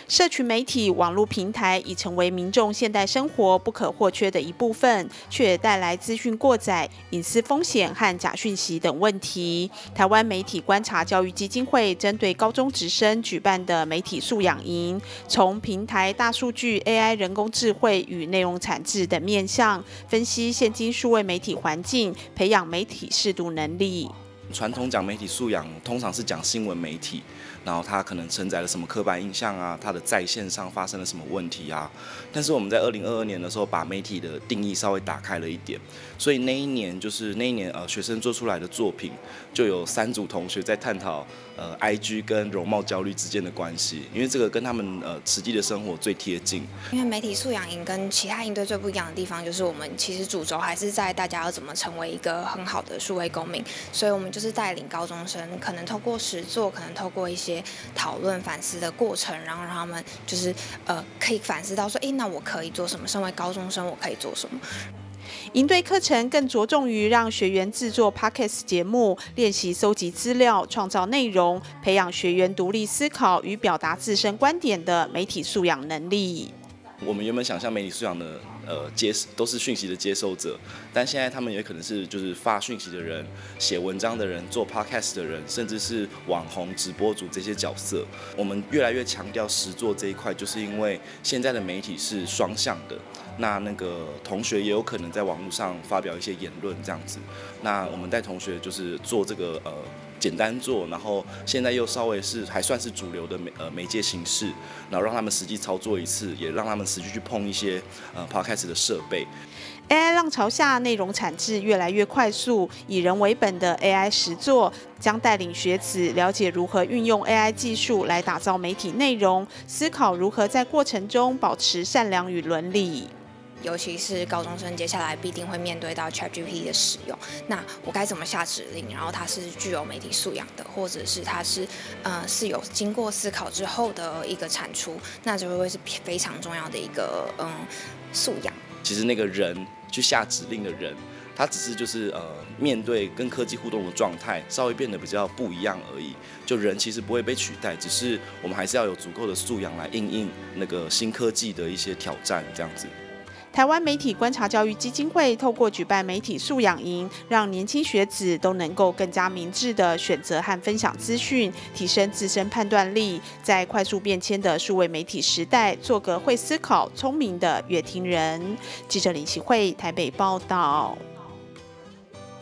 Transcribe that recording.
社群媒体、网络平台已成为民众现代生活不可或缺的一部分，却也带来资讯过载、隐私风险和假讯息等问题。台湾媒体观察教育基金会针对高中职生举办的媒体素养营，从平台、大数据、AI、人工智慧与内容产制等面向，分析现今数位媒体环境，培养媒体识读能力。 传统讲媒体素养，通常是讲新闻媒体，然后它可能承载了什么刻板印象啊，它的在线上发生了什么问题啊。但是我们在2022年的时候，把媒体的定义稍微打开了一点，所以那一年学生做出来的作品，就有3组同学在探讨IG 跟容貌焦虑之间的关系，因为这个跟他们实际的生活最贴近。 因为媒体素养营跟其他营队最不一样的地方，就是我们其实主轴还是在大家要怎么成为一个很好的数位公民，所以我们就是带领高中生，可能透过实作，可能透过一些讨论反思的过程，然后让他们就是可以反思到说，那我可以做什么？身为高中生，我可以做什么？ 营队课程更着重于让学员制作 Podcast 节目，练习搜集资料、创造内容，培养学员独立思考与表达自身观点的媒体素养能力。 我们原本想象媒体素养的都是讯息的接收者，但现在他们也可能是就是发讯息的人、写文章的人、做 podcast 的人，甚至是网红、直播主这些角色。我们越来越强调实作这一块，就是因为现在的媒体是双向的。那个同学也有可能在网络上发表一些言论这样子。那我们带同学就是做这个简单做，然后现在又稍微还算是主流的媒介形式，然后让他们实际操作一次，也让他们实际去碰一些podcast 的设备。 AI 浪潮下，内容产制越来越快速，以人为本的 AI 实作将带领学子了解如何运用 AI 技术来打造媒体内容，思考如何在过程中保持善良与伦理。 尤其是高中生，接下来必定会面对到 ChatGPT 的使用。那我该怎么下指令？然后它是具有媒体素养的，或者是它是有经过思考之后的一个产出，那就会是非常重要的一个素养。 其实那个人去下指令的人，他只是就是面对跟科技互动的状态稍微变得比较不一样而已。就人其实不会被取代，只是我们还是要有足够的素养来因应那个新科技的一些挑战，这样子。 台湾媒体观察教育基金会透过举办媒体素养营，让年轻学子都能够更加明智地选择和分享资讯，提升自身判断力，在快速变迁的数位媒体时代，做个会思考、聪明的乐听人。记者林启慧台北报道。